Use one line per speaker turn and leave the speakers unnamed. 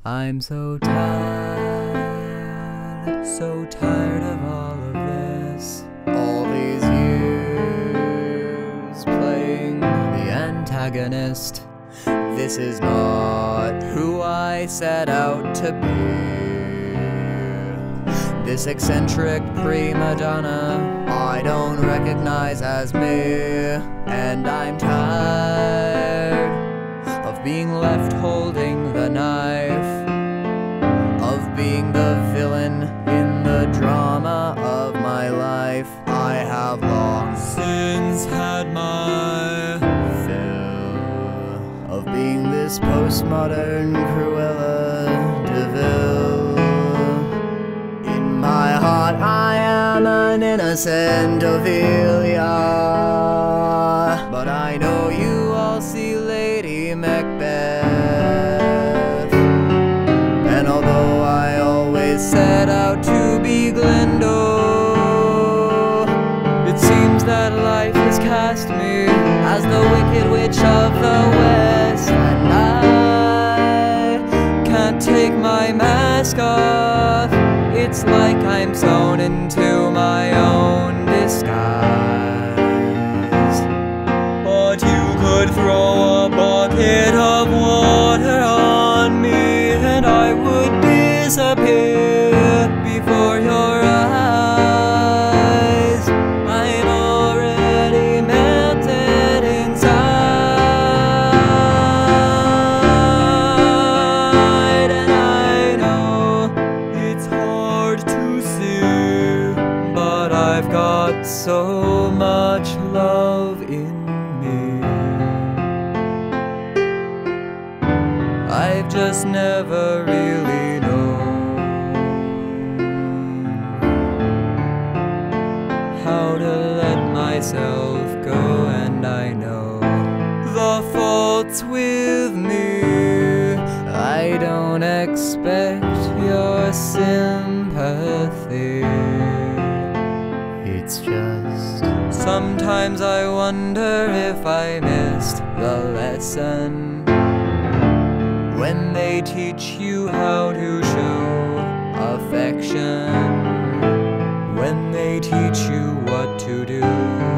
I'm so tired of all of this. All these years playing the antagonist. This is not who I set out to be. This eccentric prima donna I don't recognize as me. And I'm tired of being left holding the knife, of being the villain in the drama of my life. I have long since had my fill of being this postmodern Cruella de Vil. In my heart I am an innocent Ophelia, but I know you all see Lady Macbeth. And although I always set out to be Glinda, it seems that life has cast me as the Wicked Witch of the West. And I can't take my mask off. It's like I'm sewn into my own disguise. But you could throw a bucket of water on me and I would disappear before your eyes. I'm already melted inside, and I know it's hard to see, but I've got so much love in me. I've just never really known how to let myself go, and I know the fault's with me. I don't expect your sympathy. It's just sometimes I wonder if I missed the lesson when they teach you how to show affection, when they teach you what to do.